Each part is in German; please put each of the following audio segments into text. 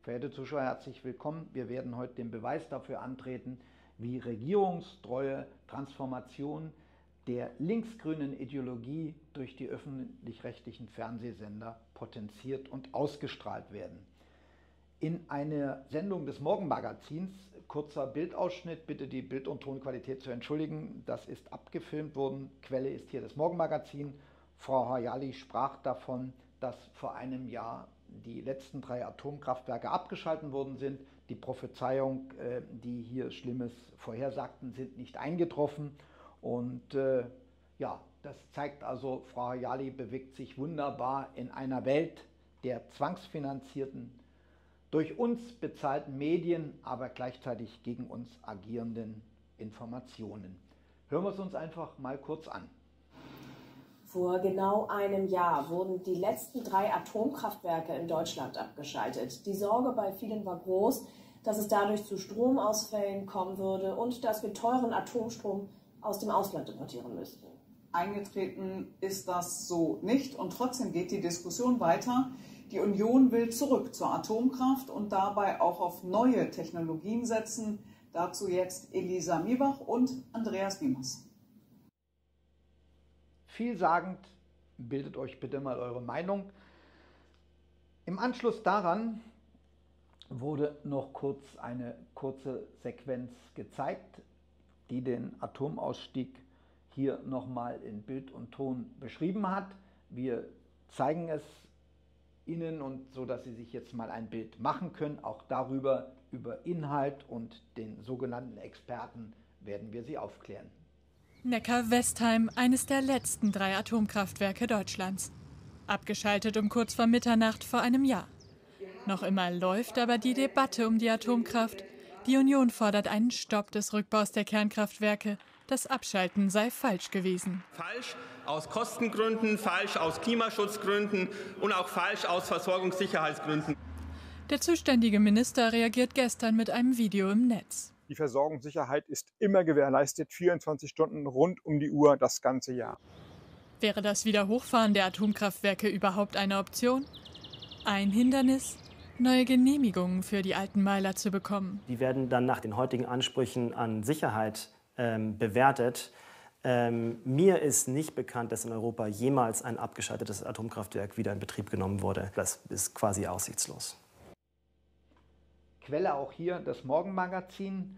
Verehrte Zuschauer, herzlich willkommen. Wir werden heute den Beweis dafür antreten, wie regierungstreue Transformation der linksgrünen Ideologie durch die öffentlich-rechtlichen Fernsehsender potenziert und ausgestrahlt werden. In einer Sendung des Morgenmagazins, kurzer Bildausschnitt, bitte die Bild- und Tonqualität zu entschuldigen, das ist abgefilmt worden, Quelle ist hier das Morgenmagazin. Frau Hayali sprach davon, dass vor einem Jahr die letzten 3 Atomkraftwerke abgeschaltet worden sind. Die Prophezeiung, die hier Schlimmes vorhersagten, sind nicht eingetroffen. Und ja, das zeigt also, Frau Hayali bewegt sich wunderbar in einer Welt der zwangsfinanzierten, durch uns bezahlten Medien, aber gleichzeitig gegen uns agierenden Informationen. Hören wir es uns einfach mal kurz an. Vor genau einem Jahr wurden die letzten 3 Atomkraftwerke in Deutschland abgeschaltet. Die Sorge bei vielen war groß, dass es dadurch zu Stromausfällen kommen würde und dass wir teuren Atomstrom aus dem Ausland importieren müssten. Eingetreten ist das so nicht und trotzdem geht die Diskussion weiter. Die Union will zurück zur Atomkraft und dabei auch auf neue Technologien setzen. Dazu jetzt Elisa Miebach und Andreas Wiemers. Vielsagend, bildet euch bitte mal eure Meinung. Im Anschluss daran wurde noch kurz eine kurze Sequenz gezeigt, die den Atomausstieg hier nochmal in Bild und Ton beschrieben hat. Wir zeigen es Ihnen und so, dass Sie sich jetzt mal ein Bild machen können. Auch darüber, über Inhalt und den sogenannten Experten werden wir Sie aufklären. Neckar-Westheim, eines der letzten 3 Atomkraftwerke Deutschlands. Abgeschaltet um kurz vor Mitternacht vor einem Jahr. Noch immer läuft aber die Debatte um die Atomkraft. Die Union fordert einen Stopp des Rückbaus der Kernkraftwerke. Das Abschalten sei falsch gewesen. Falsch aus Kostengründen, falsch aus Klimaschutzgründen und auch falsch aus Versorgungssicherheitsgründen. Der zuständige Minister reagiert gestern mit einem Video im Netz. Die Versorgungssicherheit ist immer gewährleistet, 24 Stunden rund um die Uhr das ganze Jahr. Wäre das Wiederhochfahren der Atomkraftwerke überhaupt eine Option? Ein Hindernis? Neue Genehmigungen für die alten Meiler zu bekommen. Die werden dann nach den heutigen Ansprüchen an Sicherheit bewertet. Mir ist nicht bekannt, dass in Europa jemals ein abgeschaltetes Atomkraftwerk wieder in Betrieb genommen wurde. Das ist quasi aussichtslos. Quelle auch hier das Morgenmagazin.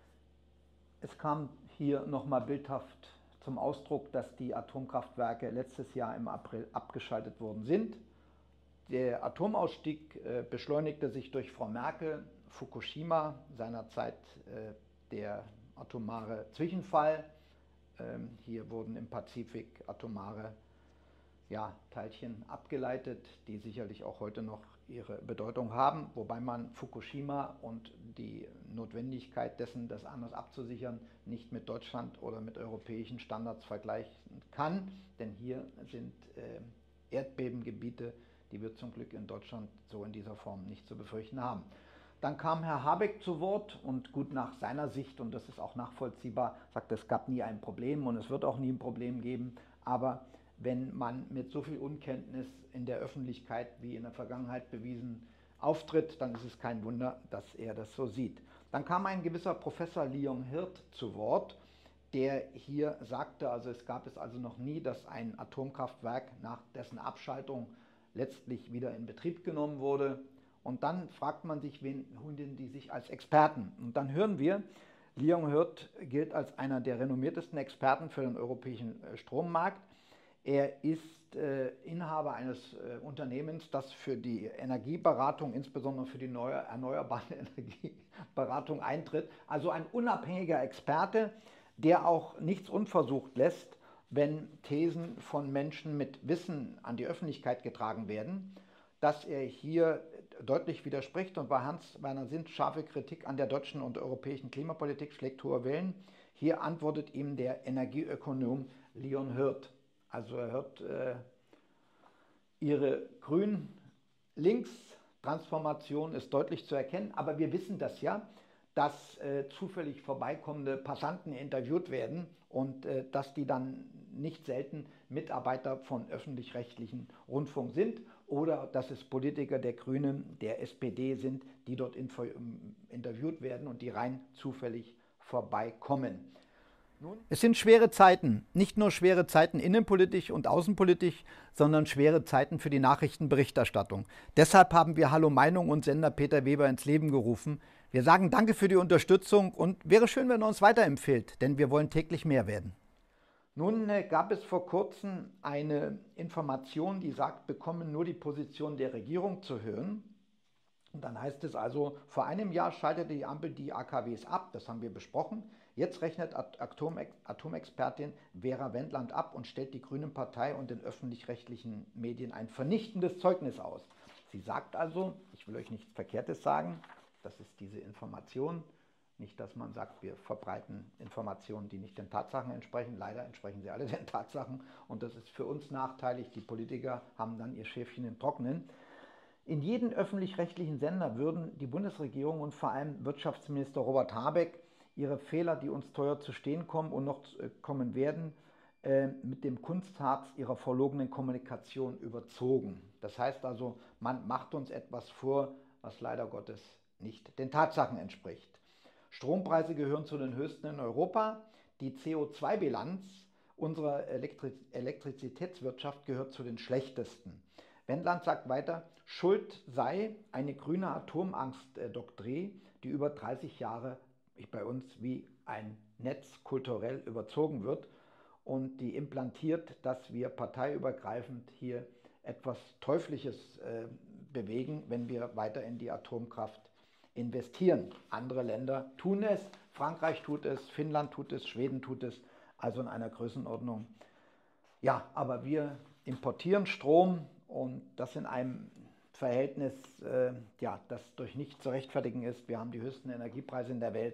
Es kam hier nochmal bildhaft zum Ausdruck, dass die Atomkraftwerke letztes Jahr im April abgeschaltet worden sind. Der Atomausstieg beschleunigte sich durch Frau Merkel, Fukushima, seinerzeit der atomare Zwischenfall. Hier wurden im Pazifik atomare Teilchen abgeleitet, die sicherlich auch heute noch ihre Bedeutung haben, wobei man Fukushima und die Notwendigkeit dessen, das anders abzusichern, nicht mit Deutschland oder mit europäischen Standards vergleichen kann, denn hier sind Erdbebengebiete, die wir zum Glück in Deutschland so in dieser Form nicht zu befürchten haben. Dann kam Herr Habeck zu Wort und gut nach seiner Sicht, und das ist auch nachvollziehbar, sagt, es gab nie ein Problem und es wird auch nie ein Problem geben, aber wenn man mit so viel Unkenntnis in der Öffentlichkeit wie in der Vergangenheit bewiesen auftritt, dann ist es kein Wunder, dass er das so sieht. Dann kam ein gewisser Professor Leon-Hirt zu Wort, der hier sagte, also es gab es also noch nie, dass ein Atomkraftwerk nach dessen Abschaltung letztlich wieder in Betrieb genommen wurde. Und dann fragt man sich, wen holen die sich als Experten? Und dann hören wir, Leon-Hirt gilt als einer der renommiertesten Experten für den europäischen Strommarkt. Er ist Inhaber eines Unternehmens, das für die Energieberatung, insbesondere für die neue erneuerbare Energieberatung eintritt. Also ein unabhängiger Experte, der auch nichts unversucht lässt, wenn Thesen von Menschen mit Wissen an die Öffentlichkeit getragen werden, dass er hier deutlich widerspricht und bei Hans-Werner Sinn scharfe Kritik an der deutschen und europäischen Klimapolitik schlägt hohe Wellen. Hier antwortet ihm der Energieökonom Leon-Hirt. Also er hört ihre Grün-Links-Transformation ist deutlich zu erkennen, aber wir wissen das ja, dass zufällig vorbeikommende Passanten interviewt werden und dass die dann nicht selten Mitarbeiter von öffentlich-rechtlichen Rundfunk sind oder dass es Politiker der Grünen, der SPD sind, die dort interviewt werden und die rein zufällig vorbeikommen. Es sind schwere Zeiten, nicht nur schwere Zeiten innenpolitisch und außenpolitisch, sondern schwere Zeiten für die Nachrichtenberichterstattung. Deshalb haben wir Hallo Meinung und Sender Peter Weber ins Leben gerufen. Wir sagen Danke für die Unterstützung und wäre schön, wenn ihr uns weiterempfehlt, denn wir wollen täglich mehr werden. Nun gab es vor kurzem eine Information, die sagt, bekommen nur die Position der Regierung zu hören. Und dann heißt es also, vor einem Jahr schaltete die Ampel die AKWs ab, das haben wir besprochen. Jetzt rechnet Atomexpertin Vera Wendland ab und stellt die Grünen-Partei und den öffentlich-rechtlichen Medien ein vernichtendes Zeugnis aus. Sie sagt also, ich will euch nichts Verkehrtes sagen, das ist diese Information. Nicht, dass man sagt, wir verbreiten Informationen, die nicht den Tatsachen entsprechen. Leider entsprechen sie alle den Tatsachen und das ist für uns nachteilig. Die Politiker haben dann ihr Schäfchen im Trockenen. In jedem öffentlich-rechtlichen Sender würden die Bundesregierung und vor allem Wirtschaftsminister Robert Habeck ihre Fehler, die uns teuer zu stehen kommen und noch kommen werden, mit dem Kunstharz ihrer verlogenen Kommunikation überzogen. Das heißt also, man macht uns etwas vor, was leider Gottes nicht den Tatsachen entspricht. Strompreise gehören zu den höchsten in Europa. Die CO2-Bilanz unserer Elektrizitätswirtschaft gehört zu den schlechtesten. Wendland sagt weiter, Schuld sei eine grüne Atomangst-Doktrin, die über 30 Jahre bei uns wie ein Netz kulturell überzogen wird und die implantiert, dass wir parteiübergreifend hier etwas Teuflisches bewegen, wenn wir weiter in die Atomkraft investieren. Andere Länder tun es, Frankreich tut es, Finnland tut es, Schweden tut es, also in einer Größenordnung. Ja, aber wir importieren Strom und das in einem Verhältnis, das durch nichts zu rechtfertigen ist. Wir haben die höchsten Energiepreise in der Welt.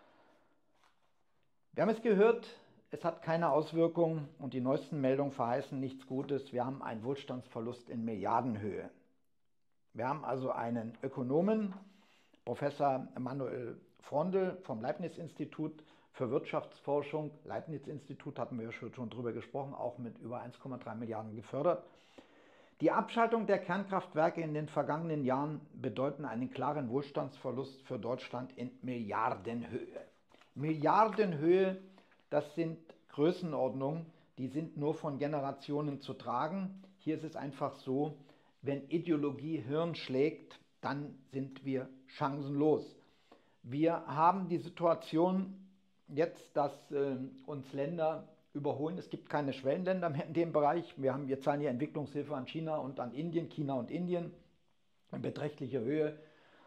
Wir haben es gehört, es hat keine Auswirkungen und die neuesten Meldungen verheißen nichts Gutes. Wir haben einen Wohlstandsverlust in Milliardenhöhe. Wir haben also einen Ökonomen, Professor Emanuel Frondel vom Leibniz-Institut für Wirtschaftsforschung. Leibniz-Institut hatten wir ja schon drüber gesprochen, auch mit über 1,3 Milliarden gefördert. Die Abschaltung der Kernkraftwerke in den vergangenen Jahren bedeuten einen klaren Wohlstandsverlust für Deutschland in Milliardenhöhe. Milliardenhöhe, das sind Größenordnungen, die sind nur von Generationen zu tragen. Hier ist es einfach so, wenn Ideologie Hirn schlägt, dann sind wir chancenlos. Wir haben die Situation jetzt, dass uns Länder überholen. Es gibt keine Schwellenländer mehr in dem Bereich. Wir zahlen hier Entwicklungshilfe an China und an Indien, China und Indien in beträchtlicher Höhe.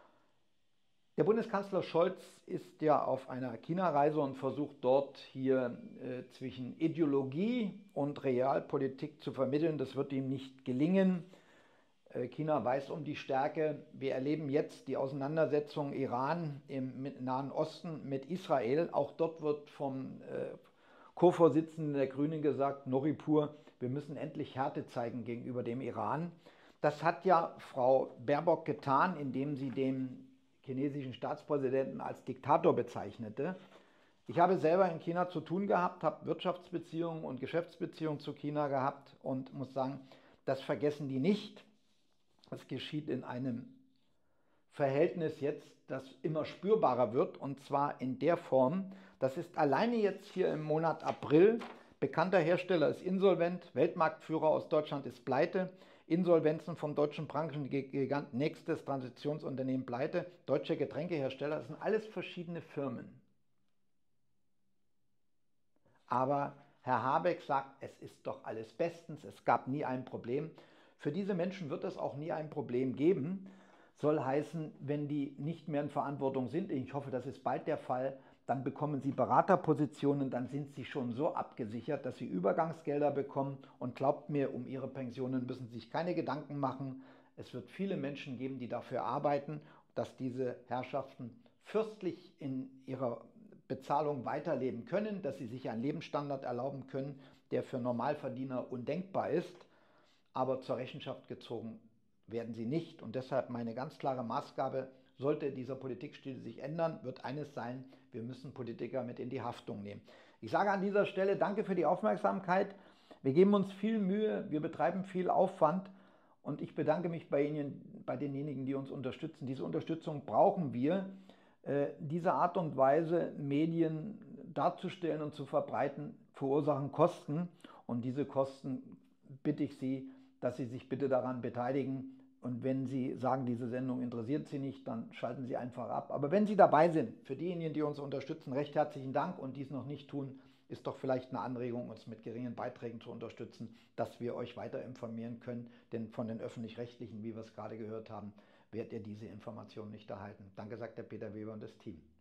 Der Bundeskanzler Scholz ist ja auf einer China-Reise und versucht dort hier zwischen Ideologie und Realpolitik zu vermitteln. Das wird ihm nicht gelingen. China weiß um die Stärke. Wir erleben jetzt die Auseinandersetzung Iran im Nahen Osten mit Israel. Auch dort wird vom Co-Vorsitzenden der Grünen gesagt, Noripur, wir müssen endlich Härte zeigen gegenüber dem Iran. Das hat ja Frau Baerbock getan, indem sie den chinesischen Staatspräsidenten als Diktator bezeichnete. Ich habe selber in China zu tun gehabt, habe Wirtschaftsbeziehungen und Geschäftsbeziehungen zu China gehabt und muss sagen, das vergessen die nicht. Das geschieht in einem Verhältnis jetzt, das immer spürbarer wird, und zwar in der Form, das ist alleine jetzt hier im Monat April, bekannter Hersteller ist insolvent, Weltmarktführer aus Deutschland ist pleite, Insolvenzen vom deutschen Branchengigant, nächstes Transitionsunternehmen pleite, deutsche Getränkehersteller, das sind alles verschiedene Firmen. Aber Herr Habeck sagt, es ist doch alles bestens, es gab nie ein Problem. Für diese Menschen wird es auch nie ein Problem geben. Soll heißen, wenn die nicht mehr in Verantwortung sind, ich hoffe, das ist bald der Fall, dann bekommen sie Beraterpositionen, dann sind sie schon so abgesichert, dass sie Übergangsgelder bekommen. Und glaubt mir, um ihre Pensionen müssen sie sich keine Gedanken machen. Es wird viele Menschen geben, die dafür arbeiten, dass diese Herrschaften fürstlich in ihrer Bezahlung weiterleben können, dass sie sich einen Lebensstandard erlauben können, der für Normalverdiener undenkbar ist. Aber zur Rechenschaft gezogen werden sie nicht. Und deshalb meine ganz klare Maßgabe, sollte dieser Politikstil sich ändern, wird eines sein, wir müssen Politiker mit in die Haftung nehmen. Ich sage an dieser Stelle danke für die Aufmerksamkeit. Wir geben uns viel Mühe, wir betreiben viel Aufwand Und ich bedanke mich bei Ihnen, bei denjenigen, die uns unterstützen. Diese Unterstützung brauchen wir. Diese Art und Weise, Medien darzustellen und zu verbreiten, verursachen Kosten. Und diese Kosten bitte ich Sie, dass Sie sich bitte daran beteiligen. Und wenn Sie sagen, diese Sendung interessiert Sie nicht, dann schalten Sie einfach ab. Aber wenn Sie dabei sind, für diejenigen, die uns unterstützen, recht herzlichen Dank. Und dies noch nicht tun, ist doch vielleicht eine Anregung, uns mit geringen Beiträgen zu unterstützen, dass wir euch weiter informieren können. Denn von den Öffentlich-Rechtlichen, wie wir es gerade gehört haben, werdet ihr diese Informationen nicht erhalten. Danke, sagt der Peter Weber und das Team.